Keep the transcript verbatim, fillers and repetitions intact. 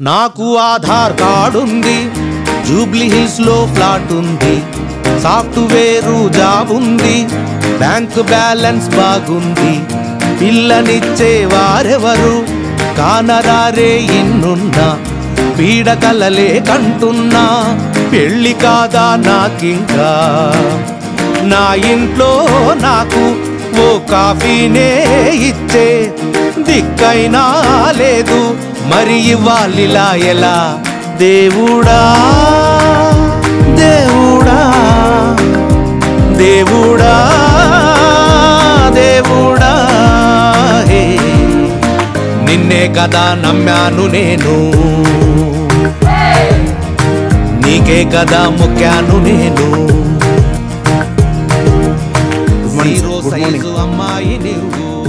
నాకు ఆధార్ కార్డు ఉంది, జూబ్లీ హిల్స్ లో ఫ్లాట్ ఉంది, సాఫ్ట్వేర్ జాబ్ ఉంది, బ్యాంక్ బ్యాలెన్స్ బాగుంది, పిల్లనిచ్చే వారెవరు కానరారే ఇన్నున్నా, పీడకలలే కంటున్నా, పెళ్ళి కాదా నాకింకా, నా ఇంట్లో నాకు ఓ కాఫీనే ఇచ్చే దిక్కైనా లేదు, మరి ఇవ్వాలిలా ఎలా? దేవుడా దేవుడా దేవుడా దేవుడా హే, నిన్నే కదా నమ్మాను నేను, నీకే కదా మొక్కాను నేను, జీరో సైజు అమ్మాయి నువ్వు.